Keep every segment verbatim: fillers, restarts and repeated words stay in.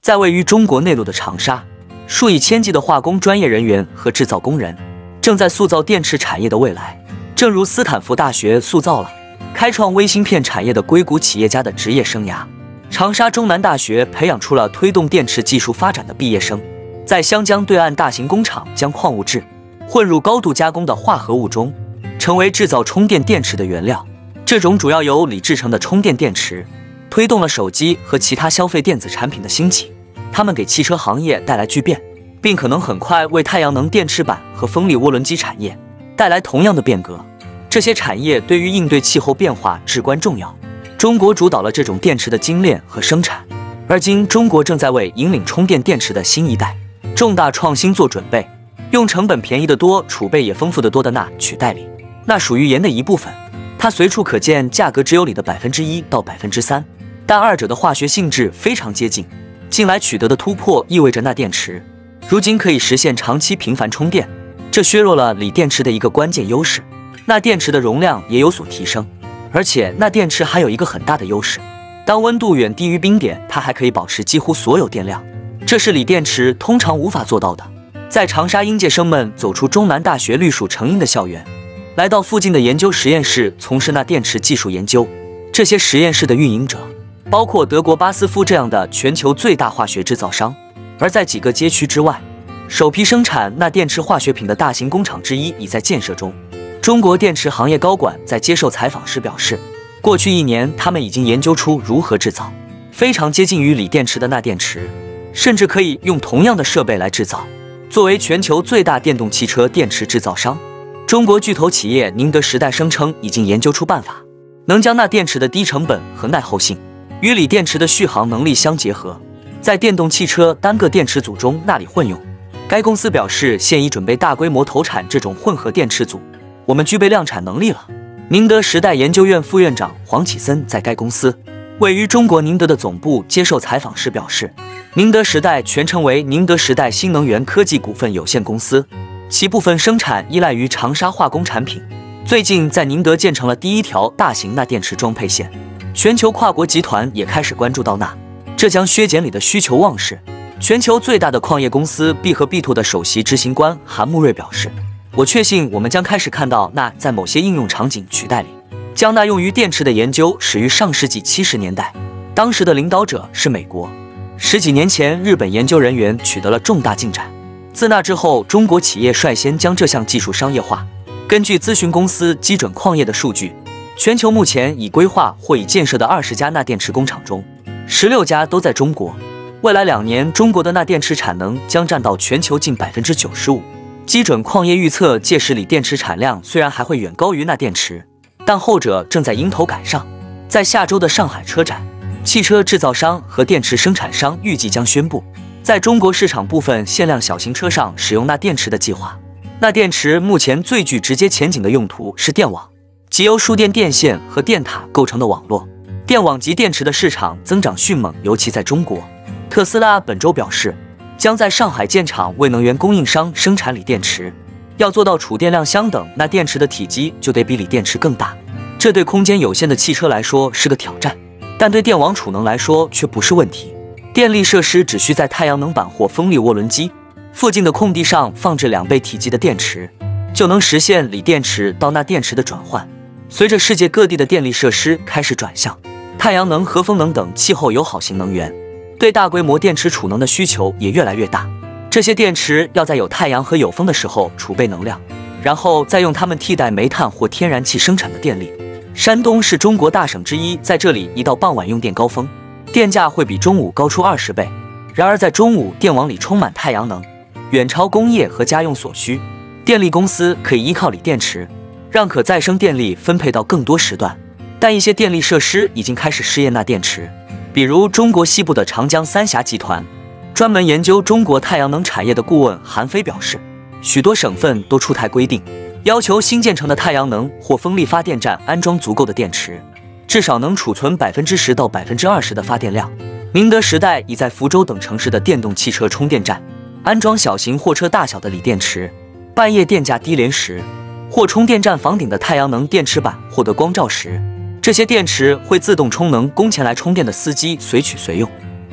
在位于中国内陆的长沙，数以千计的化工专业人员和制造工人正在塑造电池产业的未来。正如斯坦福大学塑造了开创微芯片产业的硅谷企业家的职业生涯，长沙中南大学培养出了推动电池技术发展的毕业生，在湘江对岸大型工厂将矿物质混入高度加工的化合物中，成为制造充电电池的原料。这种主要由锂制成的充电电池推动了手机和其他消费电子产品的兴起，它们给汽车行业带来巨变，并可能很快为太阳能电池板和风力涡轮机产业带来同样的变革。这些产业对于应对气候变化至关重要。中国主导了这种电池的精炼和生产，而今中国正在为引领充电电池的新一代重大创新做准备，用成本便宜得多、储备也丰富得多的钠取代锂。钠属于盐的一部分，它随处可见，价格只有锂的百分之一到百分之三，但二者的化学性质非常接近。近来取得的突破意味着钠电池如今可以实现长期频繁充电，这削弱了锂电池的一个关键优势。钠电池的容量也有所提升，而且钠电池还有一个很大的优势，当温度远低于冰点，它还可以保持几乎所有电量，这是锂电池通常无法做到的。在长沙应届生们走出中南大学绿树成荫的校园，来到附近的研究实验室从事钠电池技术研究。这些实验室的运营者包括德国巴斯夫这样的全球最大化学制造商，而在几个街区之外，首批生产钠电池化学品的大型工厂之一已在建设中。中国电池行业高管在接受采访时表示，过去一年他们已经研究出如何制造非常接近于锂电池的钠电池，甚至可以用同样的设备来制造。作为全球最大电动汽车电池制造商，中国巨头企业宁德时代声称已经研究出办法，能将钠电池的低成本和耐候性与锂电池的续航能力相结合，在电动汽车单个电池组中钠锂混用。该公司表示，现已准备大规模投产这种混合电池组，我们具备量产能力了。宁德时代研究院副院长黄启森在该公司位于中国宁德的总部接受采访时表示，宁德时代全称为宁德时代新能源科技股份有限公司，其部分生产依赖于长沙化工产品。最近在宁德建成了第一条大型钠电池装配线，全球跨国集团也开始关注到钠，这将削减锂的需求旺盛。全球最大的矿业公司必和必拓的首席执行官韩慕瑞表示，我确信我们将开始看到钠在某些应用场景取代锂。将钠用于电池的研究始于上世纪七十年代，当时的领导者是美国。十几年前，日本研究人员取得了重大进展。自那之后，中国企业率先将这项技术商业化。根据咨询公司基准矿业的数据，全球目前已规划或已建设的二十家钠电池工厂中，十六家都在中国。未来两年，中国的钠电池产能将占到全球近百分之九十五。基准矿业预测，届时锂电池产量虽然还会远高于钠电池，但后者正在迎头赶上。在下周的上海车展，汽车制造商和电池生产商预计将宣布，在中国市场部分限量小型车上使用钠电池的计划。钠电池目前最具直接前景的用途是电网，即由输电电线和电塔构成的网络。电网及电池的市场增长迅猛，尤其在中国。特斯拉本周表示，将在上海建厂为能源供应商生产锂电池。要做到储电量相等，钠电池的体积就得比锂电池更大，这对空间有限的汽车来说是个挑战，但对电网储能来说却不是问题。电力设施只需在太阳能板或风力涡轮机附近的空地上放置两倍体积的电池，就能实现锂电池到钠电池的转换。随着世界各地的电力设施开始转向太阳能和风能等气候友好型能源，对大规模电池储能的需求也越来越大。这些电池要在有太阳和有风的时候储备能量，然后再用它们替代煤炭或天然气生产的电力。山东是中国大省之一，在这里一到傍晚用电高峰，电价会比中午高出二十倍。然而在中午，电网里充满太阳能，远超工业和家用所需。电力公司可以依靠锂电池，让可再生电力分配到更多时段。但一些电力设施已经开始试验钠电池，比如中国西部的长江三峡集团。专门研究中国太阳能产业的顾问韩飞表示，许多省份都出台规定，要求新建成的太阳能或风力发电站安装足够的电池，至少能储存百分之十到百分之二十的发电量。宁德时代已在福州等城市的电动汽车充电站安装小型货车大小的锂电池，半夜电价低廉时，或充电站房顶的太阳能电池板获得光照时，这些电池会自动充能，供前来充电的司机随取随用。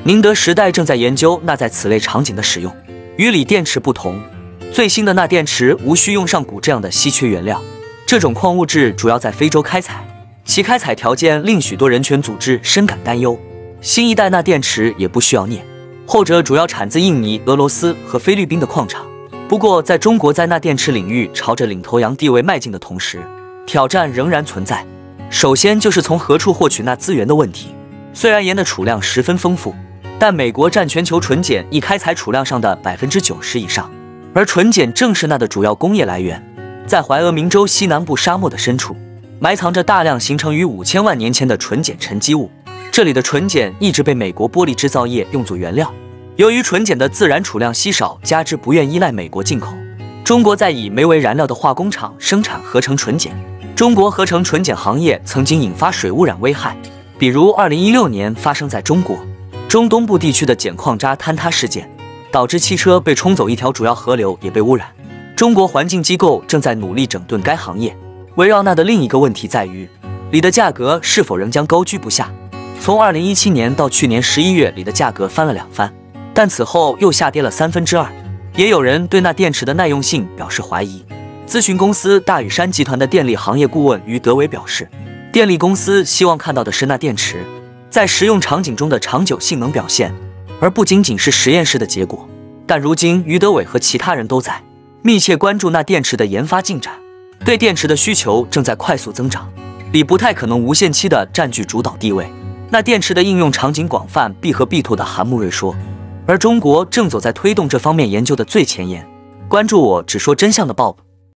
宁德时代正在研究钠在此类场景的使用。与锂电池不同，最新的钠电池无需用上钴这样的稀缺原料，这种矿物质主要在非洲开采，其开采条件令许多人权组织深感担忧。新一代钠电池也不需要镍，后者主要产自印尼、俄罗斯和菲律宾的矿场。不过，在中国在钠电池领域朝着领头羊地位迈进的同时，挑战仍然存在。首先就是从何处获取钠资源的问题。虽然盐的储量十分丰富，但美国占全球纯碱一开采储量上的百分之九十以上，而纯碱正是钠的主要工业来源。在怀俄明州西南部沙漠的深处，埋藏着大量形成于五千万年前的纯碱沉积物。这里的纯碱一直被美国玻璃制造业用作原料。由于纯碱的自然储量稀少，加之不愿依赖美国进口，中国在以煤为燃料的化工厂生产合成纯碱。中国合成纯碱行业曾经引发水污染危害，比如二零一六年发生在中国中东部地区的碱矿渣坍塌事件，导致汽车被冲走一条主要河流也被污染。中国环境机构正在努力整顿该行业。围绕钠的另一个问题在于，锂的价格是否仍将高居不下。从二零一七年到去年十一月，锂的价格翻了两番，但此后又下跌了三分之二。也有人对钠电池的耐用性表示怀疑。咨询公司大屿山集团的电力行业顾问于德伟表示，电力公司希望看到的是钠电池在实用场景中的长久性能表现，而不仅仅是实验室的结果。但如今，于德伟和其他人都在密切关注钠电池的研发进展，对电池的需求正在快速增长，锂不太可能无限期地占据主导地位。钠电池的应用场景广泛，必和必拓的韩慕瑞说，而中国正走在推动这方面研究的最前沿。关注我只说真相的 Bob。